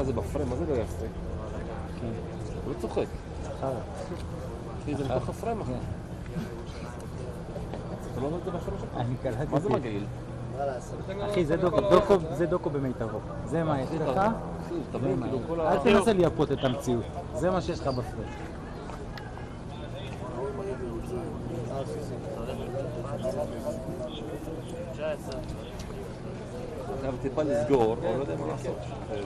זה בפריים, מה זה לא יפה? הוא לא צוחק. כי זה בתוך הפריים אחר. אתה לא אומר את זה בפריים שלך? אני קלטתי. מה זה מגעיל? אחי, זה דוקו במיטבו. זה מה יש לך? אל תנסה לייפות את המציאות. זה מה שיש לך בפריים. עכשיו טיפה לסגור, אבל לא יודע מה לעשות.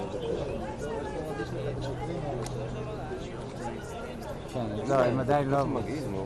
כן, לא, הם עדיין לא... מגעיל, נו.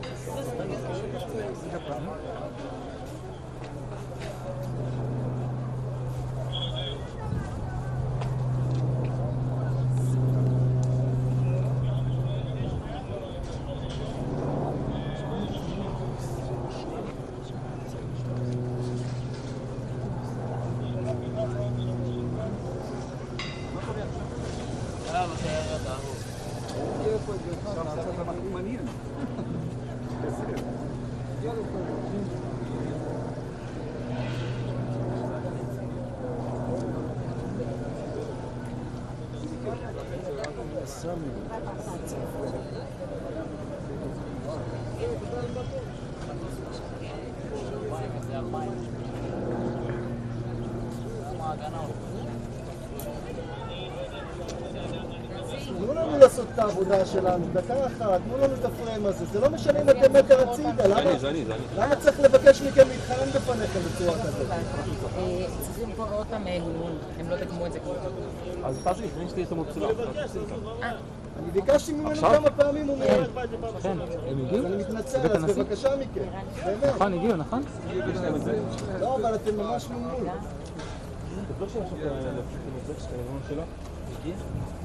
תנו לנו לעשות את העבודה שלנו, דקה אחת, תנו לנו את הפריים הזה, זה לא משנה אם אתם מטר הצידה, למה צריך לבקש מכם להתחרם בפניכם בצורה כזאת? צריכים פה עוד פעם לימון, הם לא דגמו את זה כבר. אז תעשי, לפני שתהיה את המוצלח. אני ביקשתי ממנו כמה פעמים, הוא אומר, כן, הם הגיעו? אני מתנצל, אז בבקשה מכם, באמת. נכון, הגיעו, נכון? לא, אבל אתם ממש ממול. לא שיש לך להפסיק את האירון שלו? הגיע?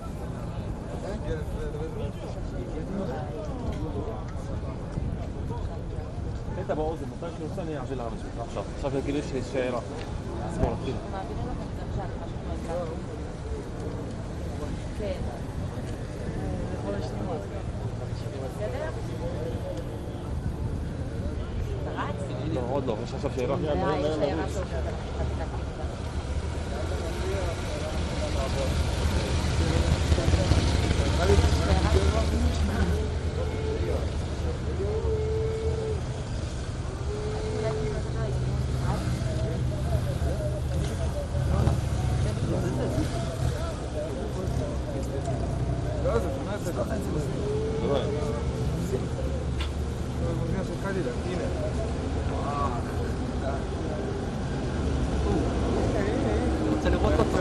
אתה באוזן, מתי שאני רוצה אני אעביר לאבא שלך עכשיו. עכשיו יגידו שיש שאלה. שמאל, תחיל. כן. יכול לשמוע. בסדר? אתה רץ? לא, עוד לא, יש עכשיו שאלה. יש שיירה שלך. רוצה לראות אותו.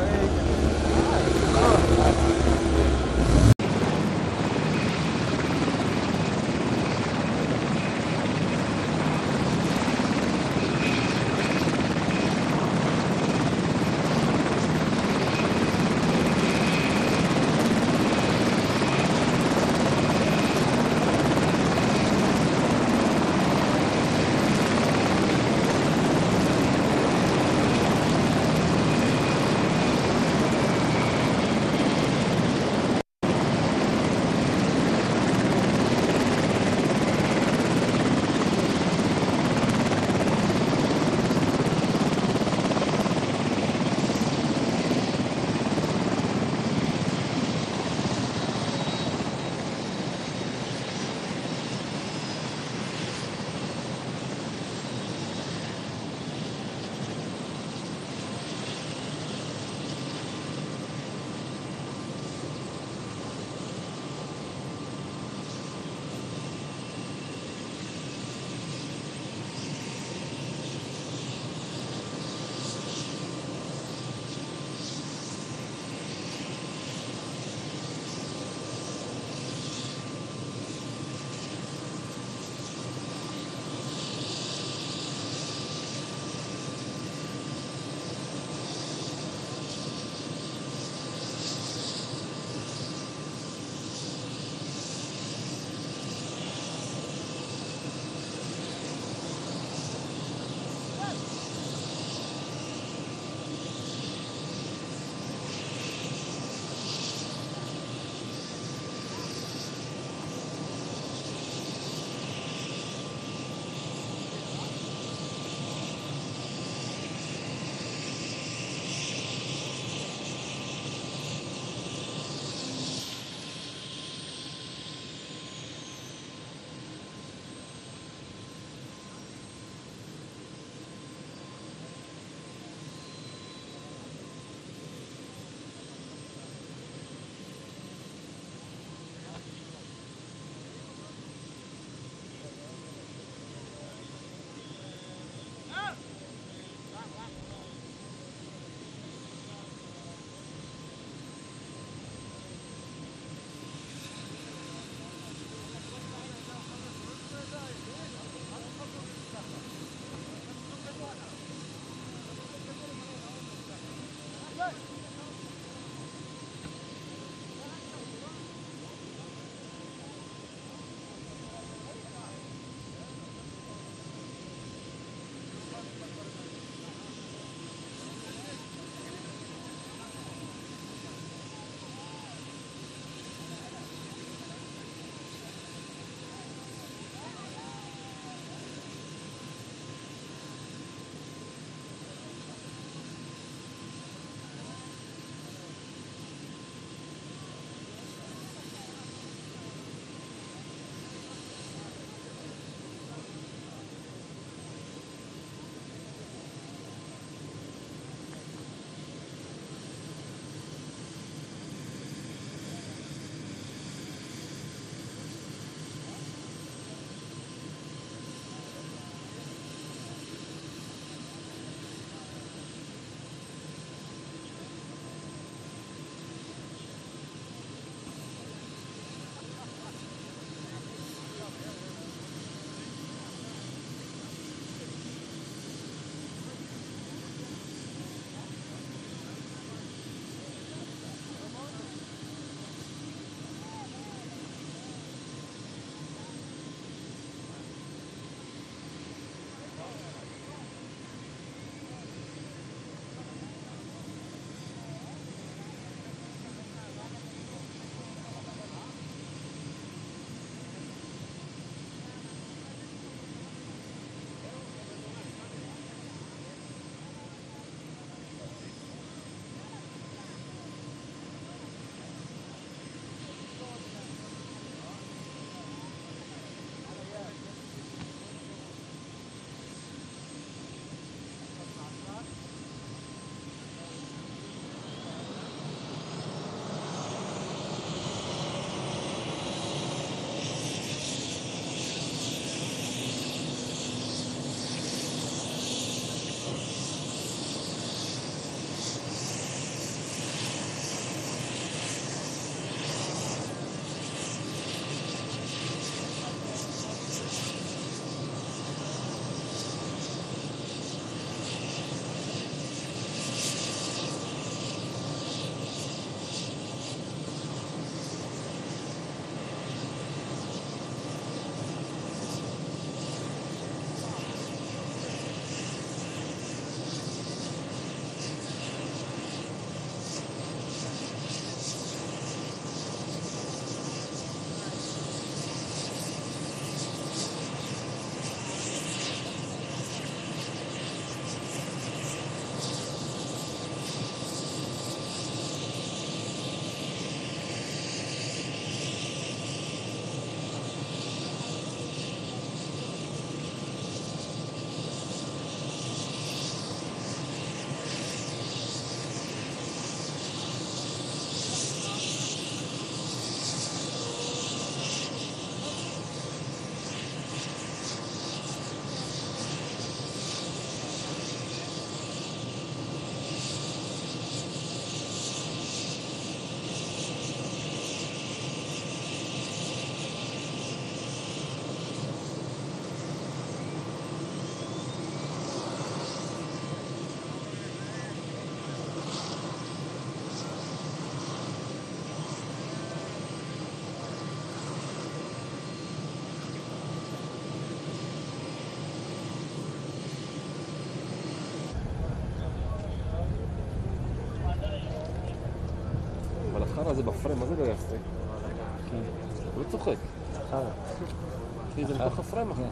זה בפריים, מה זה לא יפה? כן. הוא לא צוחק. חרא. אחי, זה בתוך הפריים, אחי.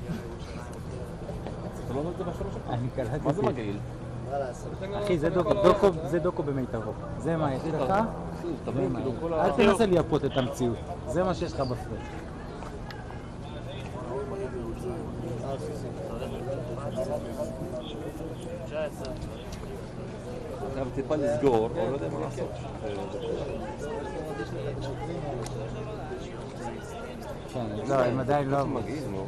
אתה לא רואה את זה בפריים שלך? אני קלטתי. מה זה מגעיל? אחי, זה דוקו במיטבו. זה מה יש לך? תבין, כאילו כל ה... אל תנסה לייפות את המציאות. זה מה שיש לך בפריים. חייב טיפה לסגור, אבל לא יודע מה לעשות. כן, לא, הם עדיין לא... מגעיל, נו.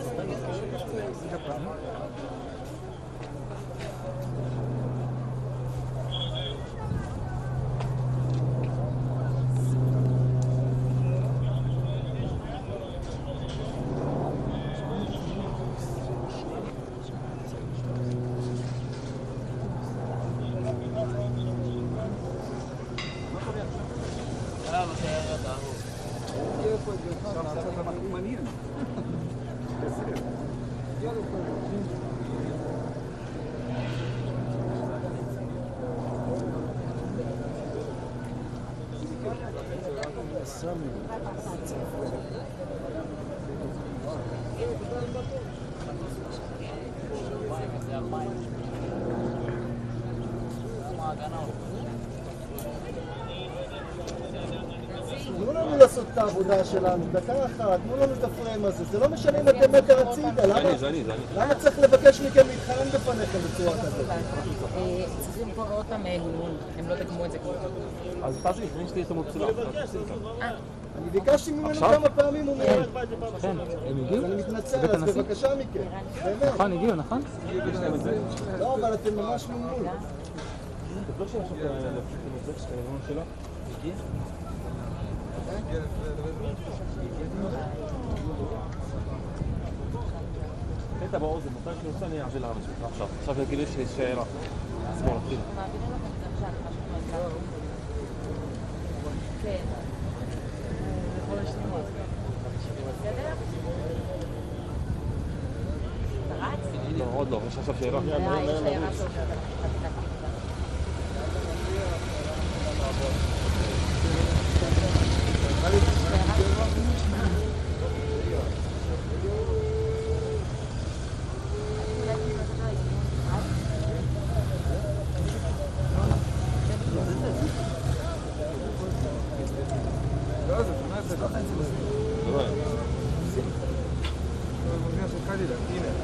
תנו לנו לעשות את העבודה שלנו, דקה אחת, תנו לנו את הפריים הזה, זה לא משנה אם אתם מטר הצידה, למה צריך לבקש מכם להתחרן בפניכם בצורה כזאת? צריכים פה עוד פעם אימון, הם לא דגמו את זה כבר. אז תעשי, לפני שתהיה את המוצלח. אני ביקשתי ממנו כמה פעמים, הוא מיד. כן, הם הגיעו? אני מתנצל, אז בבקשה מכם. באמת. נכון, הגיעו, נכון? לא, אבל אתם ממש ממול. את לא שאלה שאתה להפסיק את המוצלח שאתה לבנות שלה? הגיע? קטע באוזן, מתי שאני רוצה אני אעביר לאנשים עכשיו. עכשיו יגיד לי שיש שערה. שמאל, תחיל. כן. יכול לשמוע. בסדר? אתה רץ? לא, עוד לא, יש עכשיו שערה. יש הערה שלך. לא,